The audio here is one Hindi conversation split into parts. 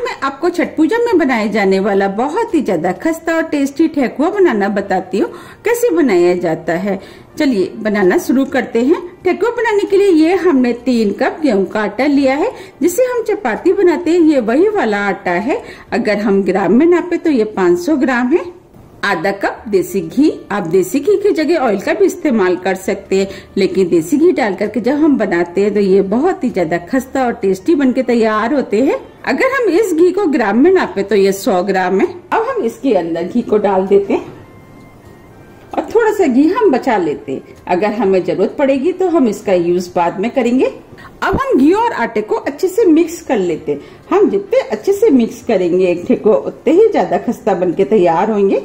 मैं आपको छठ पूजा में बनाए जाने वाला बहुत ही ज्यादा खस्ता और टेस्टी ठेकुआ बनाना बताती हूँ कैसे बनाया जाता है। चलिए बनाना शुरू करते हैं। ठेकुआ बनाने के लिए ये हमने 3 कप गेहूं का आटा लिया है, जिसे हम चपाती बनाते हैं। ये वही वाला आटा है। अगर हम ग्राम में नापे तो ये 500 ग्राम है। आधा कप देसी घी। आप देसी घी की जगह ऑयल का भी इस्तेमाल कर सकते हैं, लेकिन देसी घी डाल करके जब हम बनाते हैं तो ये बहुत ही ज्यादा खस्ता और टेस्टी बनके तैयार होते हैं। अगर हम इस घी को ग्राम में नापे तो ये 100 ग्राम है। अब हम इसके अंदर घी को डाल देते हैं और थोड़ा सा घी हम बचा लेते हैं। अगर हमें जरूरत पड़ेगी तो हम इसका यूज बाद में करेंगे। अब हम घी और आटे को अच्छे से मिक्स कर लेते हैं। हम जितने अच्छे से मिक्स करेंगे एक ठेकुआ उतने ही ज्यादा खस्ता बनके तैयार होंगे।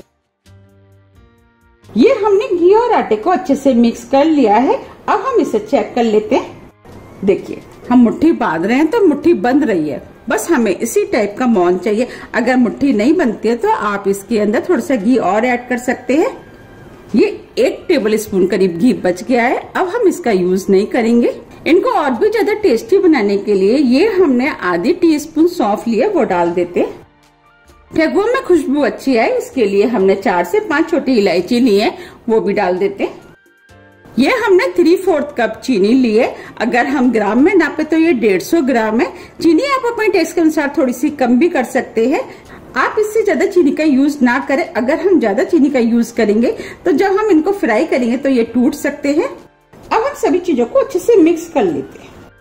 ये हमने घी और आटे को अच्छे से मिक्स कर लिया है। अब हम इसे चेक कर लेते हैं। देखिए हम मुट्ठी बांध रहे हैं तो मुट्ठी बंध रही है। बस हमें इसी टाइप का मौन चाहिए। अगर मुट्ठी नहीं बनती है तो आप इसके अंदर थोड़ा सा घी और ऐड कर सकते हैं। ये 1 टेबल स्पून करीब घी बच गया है। अब हम इसका यूज नहीं करेंगे। इनको और भी ज्यादा टेस्टी बनाने के लिए ये हमने आधी टीस्पून सौंफ लिया, वो डाल देते हैं। ठेकुआ में खुशबू अच्छी है, इसके लिए हमने 4 से 5 छोटी इलायची ली है, वो भी डाल देते हैं। ये हमने 3/4 कप चीनी ली है। अगर हम ग्राम में नापे तो ये 150 ग्राम है। चीनी आप अपने टेस्ट के अनुसार थोड़ी सी कम भी कर सकते हैं। आप इससे ज्यादा चीनी का यूज ना करें। अगर हम ज्यादा चीनी का यूज करेंगे तो जब हम इनको फ्राई करेंगे तो ये टूट सकते हैं। अब हम सभी चीजों को अच्छे से मिक्स कर लेते हैं।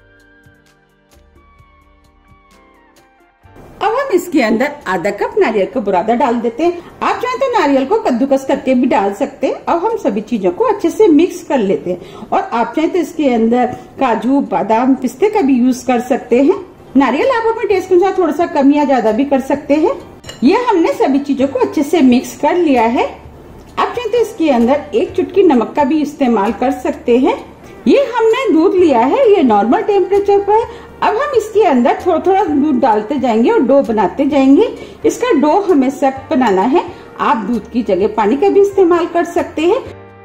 अब हम इसके अंदर आधा कप नारियल का बुरादा डाल देते हैं। आप चाहें तो नारियल को कद्दूकस करके भी डाल सकते हैं। अब हम सभी चीजों को अच्छे से मिक्स कर लेते हैं। और आप चाहें तो इसके अंदर काजू, बादाम, पिस्ते का भी यूज कर सकते हैं। नारियल आप अपने टेस्ट के अनुसार थोड़ा सा कम या ज्यादा भी कर सकते हैं। ये हमने सभी चीजों को अच्छे से मिक्स कर लिया है। आप चाहें तो इसके अंदर 1 चुटकी नमक का भी इस्तेमाल कर सकते हैं। ये हमने दूध लिया है, ये नॉर्मल टेम्परेचर पर है। अब हम इसके अंदर थोड़ा थोड़ा दूध डालते जाएंगे और डो बनाते जाएंगे। इसका डो हमें सख्त बनाना है। आप दूध की जगह पानी का भी इस्तेमाल कर सकते हैं।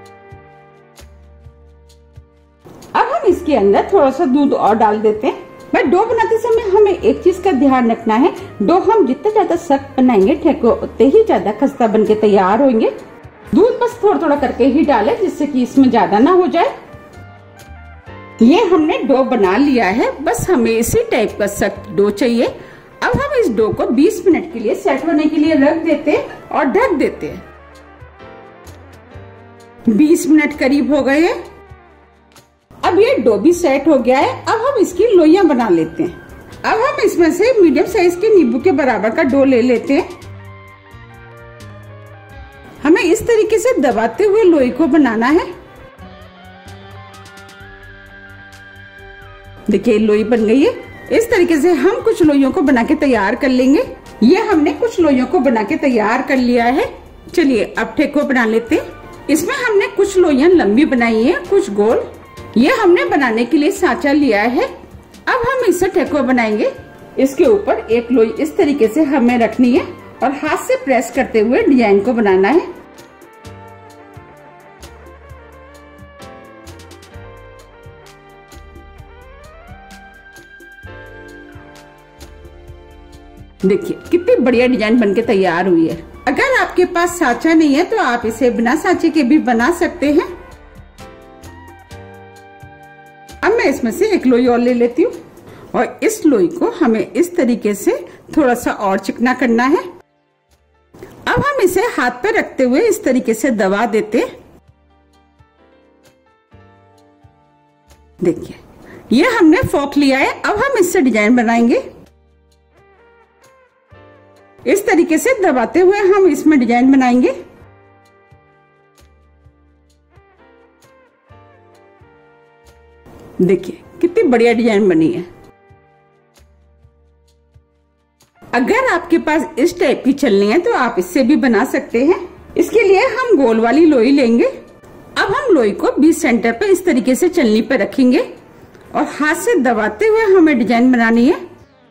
अब हम इसके अंदर थोड़ा सा दूध और डाल देते हैं। पर डो बनाते समय हमें एक चीज का ध्यान रखना है, डो हम जितना ज्यादा सख्त बनाएंगे ठेकुआ उतने ही ज्यादा खस्ता बनके तैयार होंगे। दूध बस थोड़ा थोड़ा करके ही डालें, जिससे कि इसमें ज्यादा ना हो जाए। ये हमने डो बना लिया है। बस हमें इसी टाइप का सख्त डो चाहिए। अब हम इस डो को 20 मिनट के लिए सेट होने के लिए रख देते हैं और ढक देते हैं। 20 मिनट करीब हो गए हैं। अब ये डो भी सेट हो गया है। अब हम इसकी लोइयां बना लेते हैं। अब हम इसमें से मीडियम साइज के नींबू के बराबर का डो ले लेते हैं। हमें इस तरीके से दबाते हुए लोई को बनाना है। देखिए लोई बन गई है। इस तरीके से हम कुछ लोइयों को बना के तैयार कर लेंगे। ये हमने कुछ लोइयों को बना के तैयार कर लिया है। चलिए अब ठेकुआ बना लेते हैं। इसमें हमने कुछ लोइयां लंबी बनाई है, कुछ गोल। ये हमने बनाने के लिए सांचा लिया है। अब हम इससे ठेकुआ बनाएंगे। इसके ऊपर एक लोई इस तरीके से हमें रखनी है और हाथ से प्रेस करते हुए डिजाइन को बनाना है। देखिए कितनी बढ़िया डिजाइन बनके तैयार हुई है। अगर आपके पास सांचा नहीं है तो आप इसे बिना सांचे के भी बना सकते हैं। अब मैं इसमें से एक लोई और ले लेती हूँ और इस लोई को हमें इस तरीके से थोड़ा सा और चिकना करना है। अब हम इसे हाथ पे रखते हुए इस तरीके से दबा देते हैं। देखिए ये हमने फोक लिया है। अब हम इससे डिजाइन बनाएंगे। इस तरीके से दबाते हुए हम इसमें डिजाइन बनाएंगे। देखिए कितनी बढ़िया डिजाइन बनी है। अगर आपके पास इस टाइप की छलनी है तो आप इससे भी बना सकते हैं। इसके लिए हम गोल वाली लोई लेंगे। अब हम लोई को 20 सेंटर पे इस तरीके से छलनी पे रखेंगे और हाथ से दबाते हुए हमें डिजाइन बनानी है।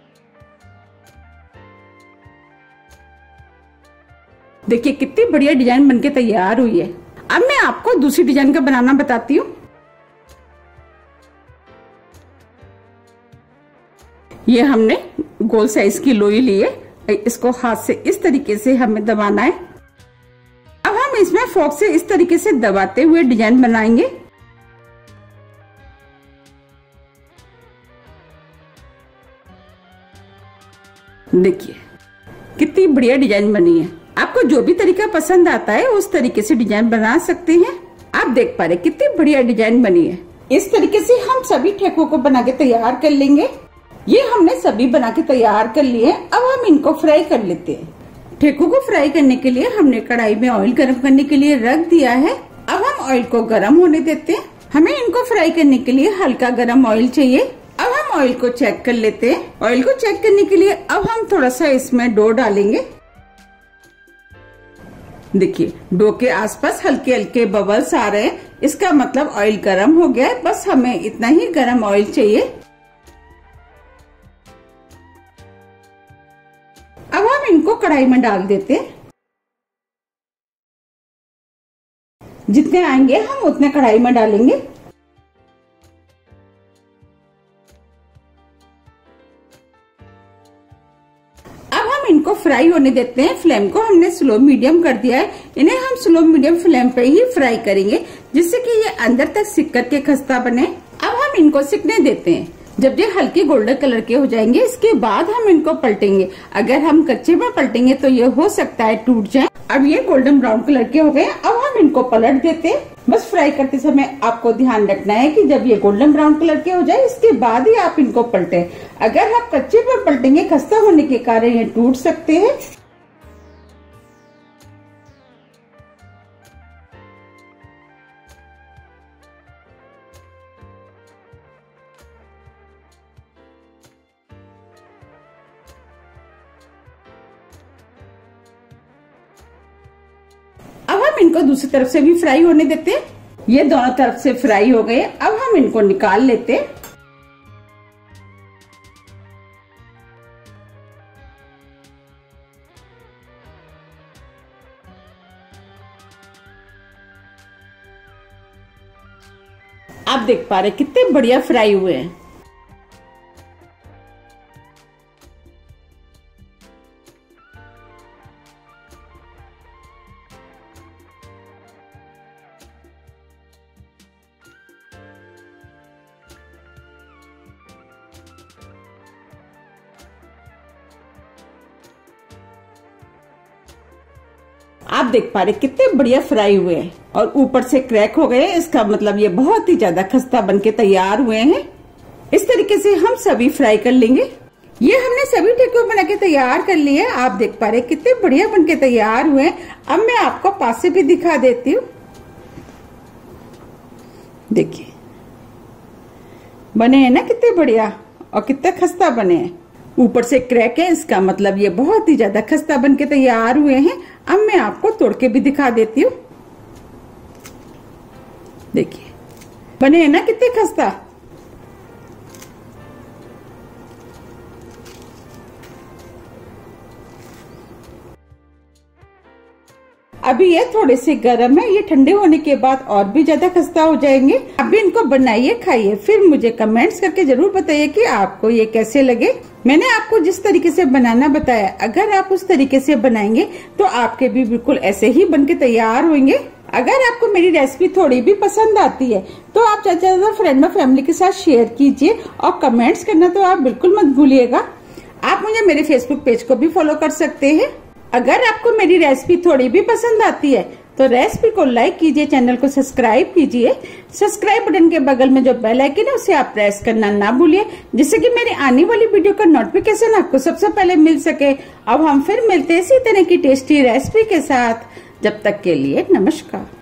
देखिए कितनी बढ़िया डिजाइन बनके तैयार हुई है। अब मैं आपको दूसरी डिजाइन का बनाना बताती हूँ। ये हमने गोल साइज की लोई लिए, इसको हाथ से इस तरीके से हमें दबाना है। अब हम इसमें फोक से इस तरीके से दबाते हुए डिजाइन बनाएंगे। देखिए कितनी बढ़िया डिजाइन बनी है। आपको जो भी तरीका पसंद आता है उस तरीके से डिजाइन बना सकते हैं। आप देख पा रहे कितनी बढ़िया डिजाइन बनी है। इस तरीके से हम सभी ठेकों को बना के तैयार कर लेंगे। ये हमने सभी बना के तैयार कर लिए। अब हम इनको फ्राई कर लेते हैं। ठेकों को फ्राई करने के लिए हमने कढ़ाई में ऑयल गर्म करने के लिए रख दिया है। अब हम ऑयल को गर्म होने देते हैं। हमें इनको फ्राई करने के लिए हल्का गर्म ऑयल चाहिए। अब हम ऑयल को चेक कर लेते हैं। ऑयल को चेक करने के लिए अब हम थोड़ा सा इसमें डो डालेंगे। देखिए डो के आसपास हल्के हल्के बबल्स आ रहे हैं, इसका मतलब ऑयल गर्म हो गया है। बस हमें इतना ही गर्म ऑयल चाहिए। अब हम इनको कढ़ाई में डाल देते हैं। जितने आएंगे हम उतने कढ़ाई में डालेंगे। अब हम इनको फ्राई होने देते हैं। फ्लेम को हमने स्लो मीडियम कर दिया है। इन्हें हम स्लो मीडियम फ्लेम पे ही फ्राई करेंगे, जिससे कि ये अंदर तक सिक करके खस्ता बने। अब हम इनको सिकने देते हैं। जब ये हल्के गोल्डन कलर के हो जाएंगे, इसके बाद हम इनको पलटेंगे। अगर हम कच्चे में पलटेंगे तो ये हो सकता है टूट जाए। अब ये गोल्डन ब्राउन कलर के हो गए। अब हम इनको पलट देते हैं। बस फ्राई करते समय आपको ध्यान रखना है कि जब ये गोल्डन ब्राउन कलर के हो जाए, इसके बाद ही आप इनको पलटें। अगर आप कच्चे पर पलटेंगे, खस्ता होने के कारण ये टूट सकते हैं। अब हम इनको दूसरी तरफ से भी फ्राई होने देते हैं। ये दोनों तरफ से फ्राई हो गए। अब हम इनको निकाल लेते हैं। आप देख पा रहे कितने बढ़िया फ्राई हुए हैं। आप देख पा रहे कितने बढ़िया फ्राई हुए हैं और ऊपर से क्रैक हो गए। इसका मतलब ये बहुत ही ज्यादा खस्ता बनके तैयार हुए हैं। इस तरीके से हम सभी फ्राई कर लेंगे। ये हमने सभी ठेकुए बना के तैयार कर लिए। आप देख पा रहे कितने बढ़िया बनके तैयार हुए हैं। अब मैं आपको पास से भी दिखा देती हूँ। देखिए बने हैं ना कितने बढ़िया और कितने खस्ता बने हैं। ऊपर से क्रैक है, इसका मतलब ये बहुत ही ज्यादा खस्ता बनके तैयार हुए हैं। अब मैं आपको तोड़ के भी दिखा देती हूँ। देखिए बने हैं ना कितने खस्ता। अभी ये थोड़े से गर्म है, ये ठंडे होने के बाद और भी ज्यादा खस्ता हो जाएंगे। अभी इनको बनाइए, खाइए, फिर मुझे कमेंट्स करके जरूर बताइए कि आपको ये कैसे लगे। मैंने आपको जिस तरीके से बनाना बताया, अगर आप उस तरीके से बनाएंगे तो आपके भी बिल्कुल ऐसे ही बनके तैयार होंगे। अगर आपको मेरी रेसिपी थोड़ी भी पसंद आती है तो आप ज्यादा से ज्यादा फ्रेंड और फैमिली के साथ शेयर कीजिए और कमेंट्स करना तो आप बिल्कुल मत भूलिएगा। आप मुझे मेरे फेसबुक पेज को भी फॉलो कर सकते हैं। अगर आपको मेरी रेसिपी थोड़ी भी पसंद आती है तो रेसिपी को लाइक कीजिए, चैनल को सब्सक्राइब कीजिए। सब्सक्राइब बटन के बगल में जो बेल आइकन है उसे आप प्रेस करना ना भूलिए, जिससे कि मेरी आने वाली वीडियो का नोटिफिकेशन आपको सबसे पहले मिल सके। अब हम फिर मिलते हैं इसी तरह की टेस्टी रेसिपी के साथ। जब तक के लिए नमस्कार।